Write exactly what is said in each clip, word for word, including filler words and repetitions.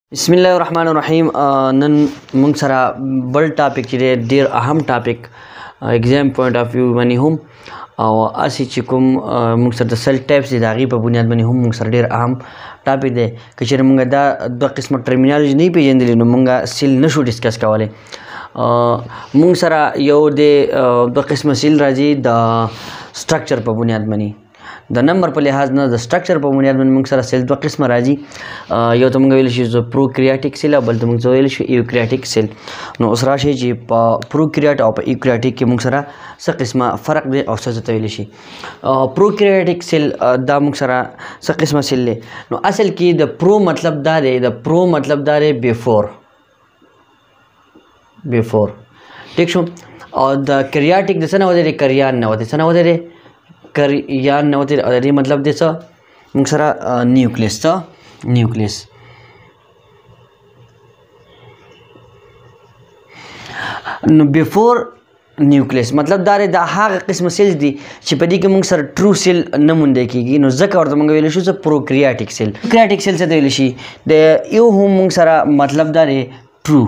बिस्मिल्लाहिर्रहमानिर्रहीम नन मोंग सरा बल टॉपिक चिरे डेर अहम topic exam point of view बनी हम और असी चिकुम मोंग सर द सेल टाइप्स दागी पर बुनियाद बनी हम मोंग सर डेर अहम टॉपिक दे कचरे मोंग दा दो किस्म टर्मिनोलॉजी नहीं पेजंदली नो मोंग सिल नशो डिस्कस कावाले मोंग सरा यो दे दो किस्म सिल राजी द स्ट्रक्चर पर बुनियाद बनी द नंबर पर लिहाज न द स्ट्रक्चर पर बुनियाद बनी मोंग सरा सेल दो किस्म राजी यो तो मोंग वेल शी जो प्रोक्रियाटिक सेल बल तो मोंग जो वेल शी यूक्रियाटिक सेल नो उसरा शे जी प्रोक्रियाट और यूक्रियाटिक के मोंग सरा स किस्म फर्क दे और सज तवेल शी प्रोक्रियाटिक सेल दा मोंग सरा स किस्म सेल ले नो असल की द प्रो मतलब दा दे द प्रो मतलब दा दे बिफोर बिफोर ठीक शो और द क्रियाटिक द सना वदे करियान न वदे सना वदे करियान न वदे अरे मतलब दे स मोंग सरा न्यूक्लियस स न्यूक्लियस बिफोर न्यूक्लियस मतलब दारे दा हाग किस्म सेल्स दी چې پدې کې موږ سره ट्रू सेल نه مونږ کېږي نو ځکه ورته موږ ویل شو چې پروکریاټیک سیل پروکریاټیک سیل څه ویل شي د یو هم موږ سره مطلب دا دی ट्रू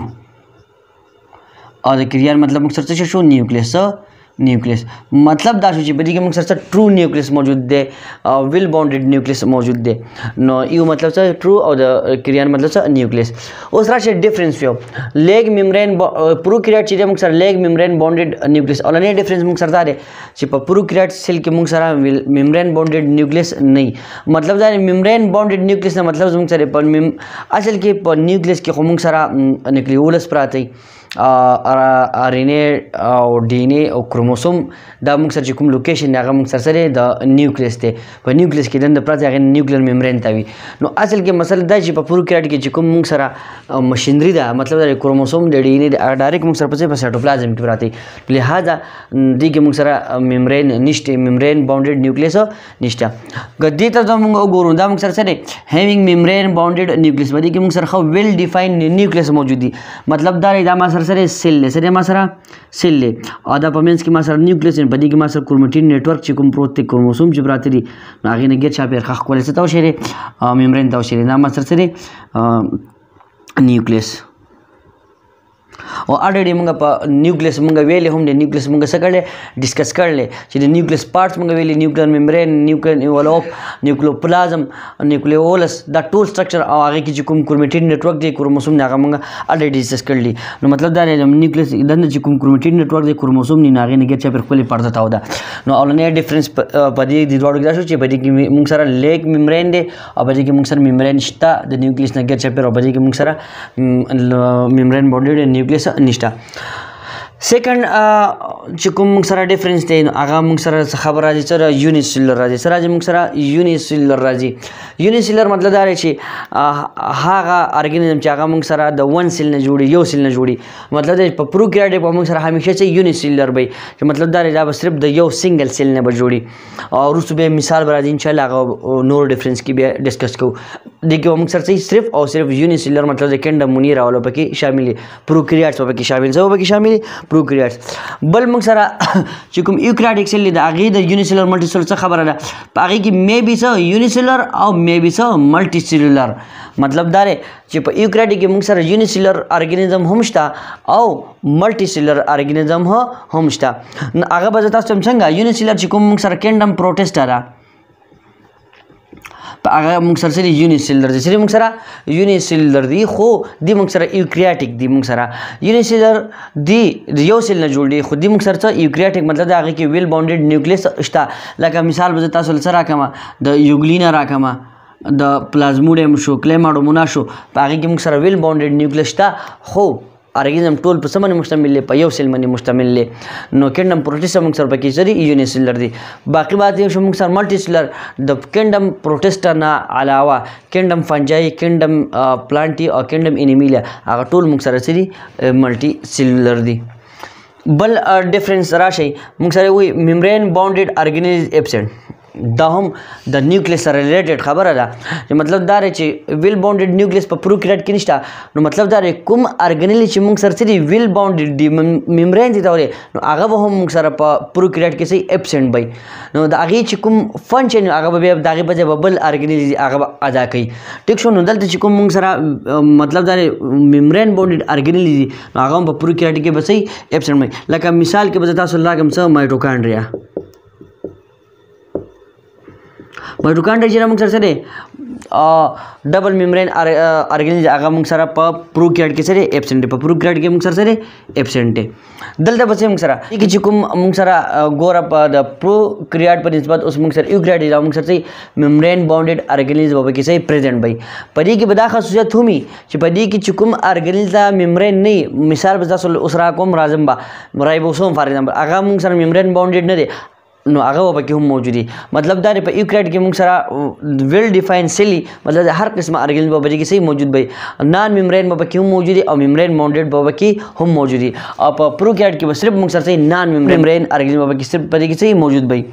او د کریان مطلب موږ سره څه شو نیوکلیس نیوکلیس मतलब دا شو چې پدې کې موږ سره true نیوکلیس موجود دی او ویل باونډډ نیوکلیس موجود دی نو یو مطلب څه true او د کریان مطلب څه نیوکلیس اوس راشه ډیفرنس یو لیګ میمبرین پروکریاټ چې موږ سره لیګ میمبرین باونډډ نیوکلیس او نه ډیفرنس موږ سره دا دی چې په پروکریاټ سیل کې موږ سره میمبرین باونډډ نیوکلیس نه مطلب دا میمبرین باونډډ نیوکلیس نه مطلب موږ سره په اصل کې په نیوکلیس کې خو موږ سره نیوکلیولس پراته ار ان اے او D N A او کروموسوم دا موږ سره کوم لوکیشن هغه موږ سره سره د نیوکلیس ته په نیوکلیس کې دنه پراته هغه نیوکلیر میمبرین ته وي نو اصل کې مسله دا چې په پروکریاټ کې چې کوم موږ سره مشینری ده مطلب د کروموسوم د D N A ډایرکټ موږ سره په سایټوپلازم کې پراته لہذا دې کې موږ سره میمبرین نشته میمبرین باونډډ نیوکلیس نشته ګدې ته موږ وګورو دا موږ سره سره هیوینګ میمبرین باونډډ نیوکلیس باندې کې موږ سره خو ویل ډیفاین نیوکلیس موجود دي مطلب دا دا ما سره cell ले सरे मा सरा सेल ले और द पमेंस की मा सरा न्यूक्लियस इन बदी की मा सरा क्रोमेटिन नेटवर्क ची कुम प्रोते क्रोमोसोम ची ब्रातरी नागे ने गेट छापेर खख कोले से ताव शेरे मेम्ब्रेन ताव शेरे ना मा सरा सरे न्यूक्लियस और ऑलरेडी मंगा प न्यूक्लियस मंगा वेले हम दे न्यूक्लियस मंगा सकले डिस्कस कर ले چې د न्यूक्लियस पार्ट्स मंगा वेले nuclear membrane nuclear envelope nucleoplasm nucleolus دا ټول structure او هغه کې کوم کروماتین نتورک دی کروموسوم نه هغه منګه الریډي ډیسکس کړلی نو مطلب دا دی nucleus دنه چې کوم کروماتین نتورک دی کروموسوم نه هغه نه کې چې پر خپل پرده تاو ده نو اولنې ډیفرنس په دې د دوړو کې شو چې په دې کې موږ سره لیک میمبرین دی او په دې کې موږ سره میمبرین شته د nucleus نه کې چې پر او په دې کې موږ سره میمبرین باونډډ نیوکلیس نشته سیکنډ چې کوم موږ سره ډیفرنس دی نو هغه موږ سره خبر راځي سره یونیسیلر راځي سره راځي موږ سره یونیسیلر راځي یونیسیلر مطلب دا دی چې هغه ارګانیزم چې هغه موږ سره د ون سیل نه جوړي یو سیل نه جوړي مطلب دا په پروکریاټ په موږ سره همیشه چې یونیسیلر وي چې مطلب دا دی دا صرف د یو سنگل سیل نه جوړي او وروسته به مثال راځي ان شاء الله هغه نور ډیفرنس کې به ډیسکس کوو دغه موږ سره صرف او صرف یونیسیلر مطلب د کینډم منیر او پکې شامل پروکریاټ پکې شامل سو پکې شامل پروکریاټس بل موږ سره چې کوم یوکریاټیک سیل د هغې د یونیسیلر ملټي سیلر څه خبره ده په هغې کې مې بي څه یونیسیلر او مې بي څه ملټي سیلولر مطلب دا دی چې په یوکریاټیک کې موږ سره یونیسیلر ارګانیزم هم شته او ملټي سیلولر ارګانیزم هم شته هغه به زه تاسو ته څنګه یونیسیلر چې کوم موږ سره کینډم پروټیسټا ده په هغه موږ سره سره یونیسیلر دي سره موږ سره یونیسیلر دي خو دی موږ سره یوکریاټیک دي موږ سره یونیسیلر دی یو سیل نه جوړ دي خو دی موږ سره یوکریاټیک مطلب دا هغه کې ویل باونډډ نیوکلیس شته لکه مثال به تاسو سره راکما د یوګلینا راکما د پلازموډیم شو کلیماډومونا شو په هغه کې موږ سره ویل باونډډ نیوکلیس شته خو ارګانیزم ټول په سمونه مشتمل دی په یو سیل باندې مشتمل دی نو کینډم پروټیسټا موږ سره پکې سری یونیسیلر دی باقي بات یې شو موږ سره ملټي سیلر د کینډم پروټیسټا نه علاوه کینډم فنجای کینډم پلانټي او کینډم انیمیلیا هغه ټول موږ سره سری ملټي سیلولر دی بل ډیفرنس راشي موږ سره وی میمبرین باونډډ ارګانیز ابسنٹ دا هم د نیوکلیس سره ریلیټډ خبره ده چې مطلب دا دی چې ویل باونډډ نیوکلیس په پروکریاټ کې نشته نو مطلب دا دی کوم ارګنیل چې موږ سره څه دي ویل باونډډ دي ممبرین دي ته وایي نو هغه به هم موږ سره په پروکریاټ کې صحیح ایبسنټ وي نو د هغې چې کوم فنکشن هغه به بیا د هغې په ځای به بل ارګنیل دي هغه به ادا کوي ټیک شو نو دلته چې کوم موږ سره مطلب دا دی ممبرین باونډډ ارګنیل دي نو هغه هم په پروکریاټ کې به صحیح ایبسنټ وي لکه مثال کې به زه تاسو راکړم څه مایټوکانډریا مایټوکانډریا چې موږ سره څه دی ډبل ممبرین ارګنیل هغه موږ سره په پروکریاټ کې سره ایبسنټ دی په پروکریاټ کې موږ سره سره ایبسنټ دی دلته به موږ سره کې چې کوم موږ سره ګوره په د پروکریاټ په نسبت اوس موږ سره یوکریاټ دی موږ سره ممبرین باونډډ ارګنیلز به کې صحیح پریزنټ وي په دې کې به دا خصوصیت هم چې په دې کې چې کوم ارګنیلز دا ممبرین نه مثال به تاسو اوس را کوم راځم به رایبوسوم فار ایگزامپل هغه موږ سره ممبرین باونډډ نه دی نو هغه به پکې هم موجود دي مطلب دا دی په یوکریاټ کې موږ سره ویل ډیفاین سیلی مطلب هر قسمه ارګنیل به پکې صحیح موجود وي نان ممبرین به پکې هم موجود دي او ممبرین باونډډ به پکې هم موجود دي او په پروکریاټ کې به صرف موږ سره صحیح نان ممبرین ارګنیل به پکې صرف پکې صحیح موجود وي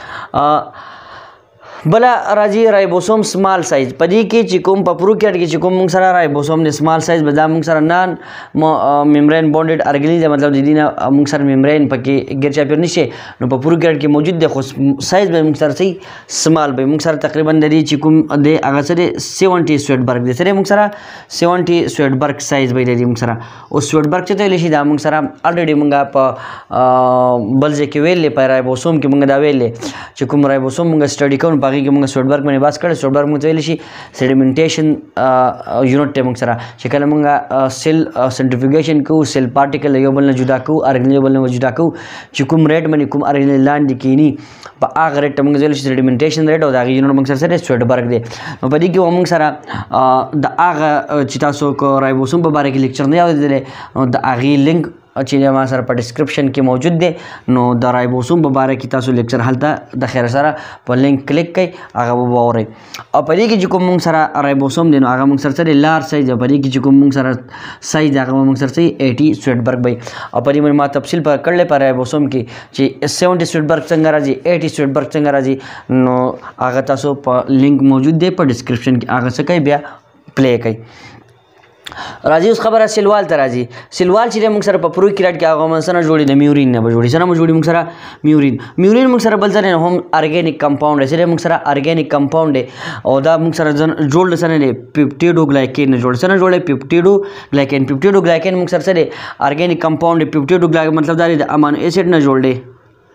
بلا راځي رایبوسوم سمال سایز په دې کې چې کوم په پروکریاټ کې چې کوم موږ سره رایبوسوم د سمال سایز به دا موږ سره نان ممبرین باونډډ ارګنیل دی مطلب د دې نه موږ سره ممبرین پکې ګیر چاپیر نشي نو په پروکریاټ کې موجود دی خو سایز به موږ سره صحیح سمال به موږ سره تقریبا د دې چې کوم دی هغه سره سیونټي سویټبرګ دی سره موږ سره سیونټي سویټبرګ سایز به دی موږ سره او سویټبرګ چې ته ویلی شي دا موږ سره الریډي موږ په بل ځای کې ویلې په رایبوسوم کې موږ دا ویلې چې کوم رایبوسوم موږ سټډي کوو په هغې کې موږ سویټبرګ باندې بحث کړی سویټبرګ موږ ته ویلی شي سیډیمنټیشن یونټ دی موږ سره چې کله موږ سیل سنټریفیوګیشن کوو سیل پارټیکل یو بل نه جدا کوو ارګنیل بل نه جدا کوو چې کوم ریټ باندې کوم ارګنیل لاندې کینی په هغه ریټ ته موږ ویلی شي سیډیمنټیشن ریټ او د هغې یونټ موږ سره سره سویټبرګ دی نو په دې کې موږ سره د هغه چې تاسو کو رایبوسوم په باره کې لیکچر نه اورېدلی نو د هغې لینک چې ما سره په ډسکرپشن کې موجود دی نو د رایبوسوم په باره کې تاسو لیکچر هلته د خیر سره په لینک کلیک کړئ هغه به واورئ او په دې کې چې کوم موږ سره رایبوسوم دی نو هغه موږ سره سره لارج سایز دی په دې کې چې کوم موږ سره سایز دی هغه موږ سره صحیح ایټي سویټبرګ وي او په دې باندې ما تفصیل په کړلی په رایبوسوم کې چې سیونټي سویټبرګ څنګه راځي ایټي سویټبرګ څنګه راځي نو هغه تاسو په لینک موجود دی په ډسکرپشن کې هغه څه کوئ بیا پلی کوئ راځي اوس خبره سلوال ته راځي سلوال چې دی موږ سره په پروکریاټ کې هغه موږ سره جوړي د میورین نه به جوړي سره موږ جوړي موږ سره میورین میورین موږ سره بل ځای نه هم ارګینیک کمپاوند دی سره موږ سره ارګینیک کمپاوند دی او دا موږ سره جوړ سره دی پیپټیډوګلایکین نه جوړ سره جوړي پیپټیډوګلایکین پیپټیډوګلایکین موږ سره سره ارګینیک کمپاوند دی پیپټیډوګلایکین مطلب دا دی د امینو ایسډ نه جوړ دی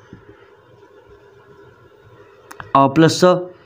او پلس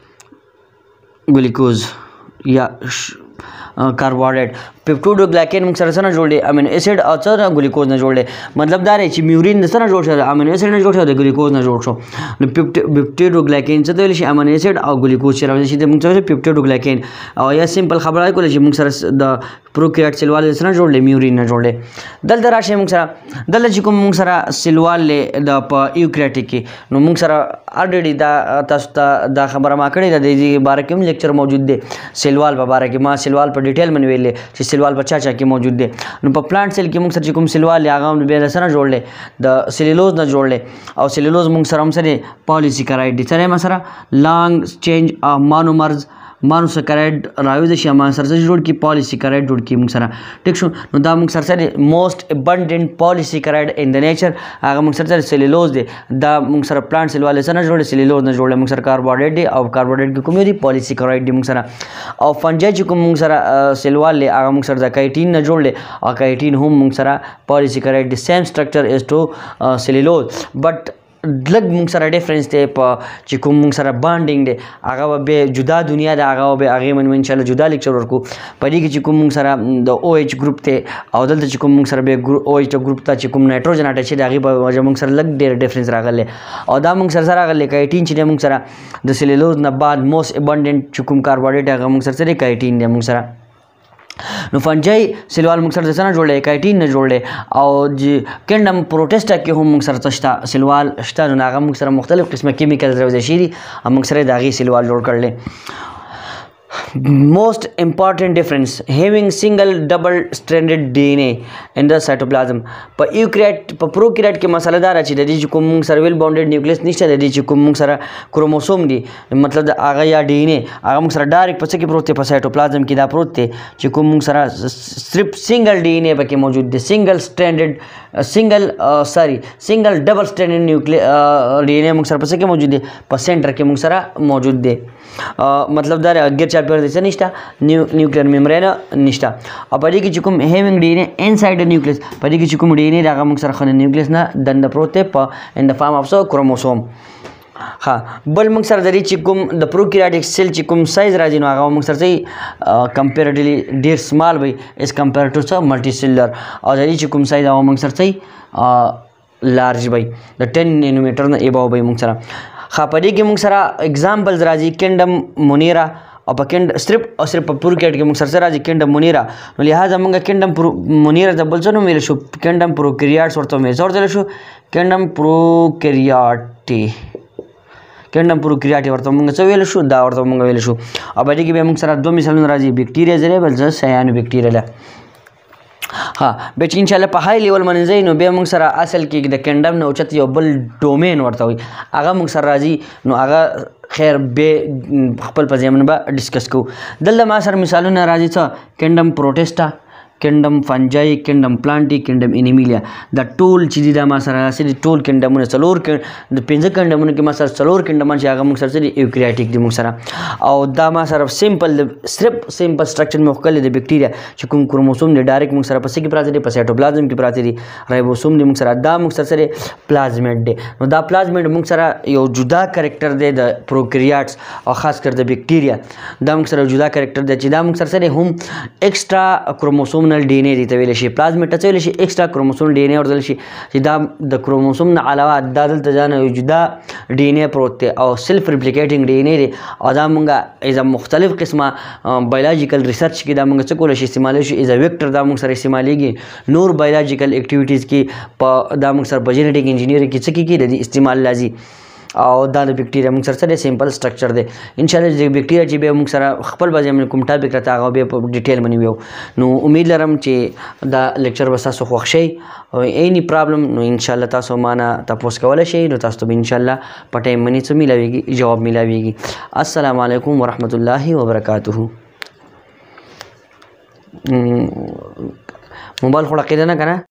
ګلیکوز یا carbohydrate peptidoglycan موږ سره سره جوړ دی امینو ایسډ او سره ګلیکوز نه جوړ دی مطلب دا دی چې میورین سره جوړ شو امینو ایسډ نه جوړ شو د ګلیکوز نه جوړ شو نو پیپټیډوګلایکین څه ته ویل شي امینو ایسډ او ګلیکوز چې راوځي چې موږ سره پیپټیډوګلایکین او یا سیمپل خبره کوله چې موږ سره د پروکریاټ سیلوال سره جوړ دی میورین نه جوړ دی دلته راشي موږ سره دلته چې کوم موږ سره سیلوال د په یوکریاټ کې نو موږ سره الریډي دا تاسو ته دا خبره ما کړې ده د دې باره کې هم لیکچر موجود دی سیلوال په باره کې ما سیلوال په ډیټیل باندې ویلې چې سیلوال په چا چا کې موجود دی نو په پلانټ سیل کې موږ سره چې کوم سیلوال هغه هم بیا سره جوړلی د سیلولوز نه جوړلی او سیلولوز موږ سره هم سره پالیسیکراید دی سره ما سره لانګ چینج مانومرز مانوسکراید راوځي شي ما سره جوړ کی پالیسیکراید جوړ کی موږ سره ټیک شو نو دا موږ سره سره موست ابنډنٹ پالیسیکراید ان د نیچر هغه موږ سره سره سیلولوز دی دا موږ سره پلانټ سیل والے سره جوړ سیلولوز نه جوړ موږ سره کاربوهایډریټ دی او کاربوهایډریټ کې کوم دی پالیسیکراید دی موږ سره او فنجای چې کوم موږ سره سیل والے هغه موږ سره د کایټین نه جوړل او کایټین هم موږ سره پالیسیکراید دی سیم سټرکچر از ټو سیلولوز بٹ لږ موږ سره ډیفرنس دی په چې کوم موږ سره بانډینګ دی هغه به جدا دنیا ده هغه به هغې باندې انشاءالله جدا لیکچر ورکو په دې کې چې کوم موږ سره د او ایچ ګروپ دی او دلته چې کوم موږ سره به او ایچ ګروپ ته چې کوم نایټروجن اټچ دی د هغې په وجه موږ سره لږ ډېر ډیفرنس راغلی او دا موږ سره سره راغلی کایټین چې دی موږ سره د سیلولوز نه بعد موست ابنډنټ چې کوم کاربوهایډریټ هغه موږ سره سره کایټین دی موږ سره نو فنجای سیلوال موږ سره څه نه جوړلی کایټین نه جوړلی او چې کینډم پروټیسټا کې هم موږ سره څه شته سیلوال شته نو هغه موږ سره مختلف قسمه کیمیکلز راوځي شي دي موږ سره د هغې سیلوال جوړ کړلی most important difference having single double stranded D N A in the cytoplasm په eukaryote په prokaryote کې مسله دا چې د دې کوم سره ویل باونډډ نیوکلیس نشته د دې کوم سره کروموسوم دي مطلب د هغه یا ډي ان اي هغه موږ سره ډایرکټ په څه کې پروت دی په سایټوپلازم کې دا پروت دی چې کوم موږ سره صرف سنگل ډي ان اي پکې موجود دی سنگل سټینډرډ سنگل سوري سنگل ډبل سټینډرډ نیوکلی ډي ان اي موږ سره په څه کې موجود دی په سنټر کې موږ سره موجود دی مطلب دا غیر چاپیر دي څه نشته نیوکلیر میمبرین نشته او په دې کې چې کوم هیوینګ ډي ان اي انساید د نیوکلیس په دې کې چې کوم ډي ان اي هغه موږ سره خنه نیوکلیس نه دنده پروت دی په ان د فارم اف سو کروموسوم ها بل موږ سره د دې چې کوم د پروکریاټیک سیل چې کوم سایز راځي نو هغه موږ سره चाहिँ کمپیریټیولی ډیر سمال وي اس کمپیر ټو څه ملټي سیلولر او د دې چې کوم سایز هغه موږ سره चाहिँ لارج وي د ټن نانومیټر نه ایباو وي موږ سره ها په دې کې موږ سره اگزامپلز راځي کینډم مونیرا او په کینډ صرف او صرف په پروکریاټ کې موږ سره راځي کینډم مونیرا نو لہذا موږ کینډم مونیرا د بل څه نوم ویل شو کینډم پروکریاټس ورته ویل شو ورته شو کینډم پروکریاټي کینډم پروکریاټي ورته موږ څه ویل شو دا ورته موږ ویل شو او په دې کې به موږ سره دوه مثالونه راځي بیکټیریا زره بل څه سیانو بیکټیریا ها به چې ان شاء الله په هاي لیول باندې نو به موږ سره اصل کې د کینډم نه اوچت یو بل ډومین ورته وي هغه موږ سره راځي نو هغه خیر به خپل په ځای باندې ډیسکس کوو دلته ما سره مثالونه راځي څه کینډم پروټیسټا کینډم فنجای کینډم پلانټي کینډم انیمیلیا دا ټول چې دي دا ما سره سړي ټول کینډمونه څلور د پنځه کینډمونه کې ما سره څلور کینډمونه چې هغه موږ سره سړي ایوکریاټیک دي موږ سره او دا ما سره سمپل صرف سمپل سټرکچر مې وکړل د بیکټیریا چې کوم کروموسوم دی ډایرکټ موږ سره پسې کې پراته دي په سایټوپلازم کې پراته دي رایبوسوم دی موږ سره دا موږ سره سره پلازمیډ دی نو دا پلازمیډ موږ سره یو جدا کریکټر دی د پروکریاټس او خاص کر د بیکټیریا دا موږ سره جدا کریکټر دی چې دا موږ سره سره هم ایکسټرا کروموسوم ډي ان اي ته ویل شي پلازمیډ ته ویل شي ایکسټرا کروموسوم ډي ان اي ورته ویل شي چې دا د کروموسوم نه علاوه دا دلته ځان یو جدا ډي ان اي پروت دی او سیلف ریپلیکیټینګ ډي ان اي دی او دا موږ ایز مختلف قسمه بایولوژیکل ریسرچ کې دا موږ څه کولی شي استعمالی شي ایز ا ویکټر دا موږ سره استعمالیږي نور بایولوژیکل اکټیویټیز کې په دا موږ سره په جینیټیک انجینیرینګ کې څه کې د استعمال لازم او دا د بیکټیریا موږ سره سره سمپل سټرکچر دی ان شاء الله د بیکټیریا چې به موږ سره خپل باندې موږ کوم ټاپک راته هغه به په ډیټیل باندې ویو نو امید لرم چې دا لیکچر به تاسو خوښ شي او اینی پرابلم نو ان شاء الله تاسو معنا تاسو کولای شئ نو تاسو به ان شاء الله په ټایم باندې څه ملاويږي جواب ملاويږي السلام علیکم ورحمت الله وبرکاته موبایل خو ډکې ده نه کنه